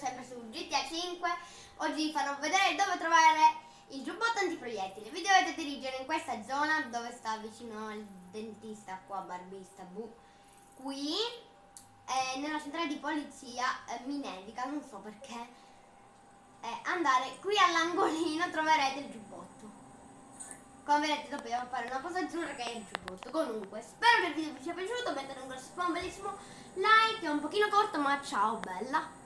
sempre su GTA 5. Oggi vi farò vedere dove trovare il giubbotto antiproiettile. Vi dovete dirigere in questa zona dove sta vicino al dentista, qua barbista, qui nella centrale di polizia mi nevica, non so perché. Andare qui all'angolino troverete il giubbotto. Come vedete dobbiamo fare una cosa azzurra che è il giubbotto. Comunque spero che il video vi sia piaciuto, mettete un grosso bellissimo like, è un pochino corto ma ciao bella.